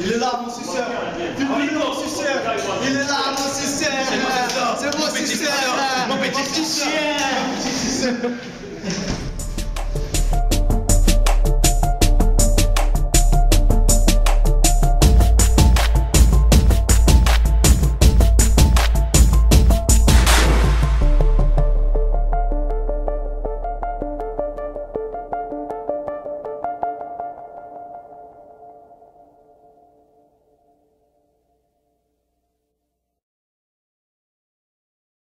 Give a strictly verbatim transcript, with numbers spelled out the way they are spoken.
Il est là, mon suceur. Filme-le, mon suceur. Il est là, mon suceur. C'est mon suceur. C'est mon suceur. Mon petit suceur.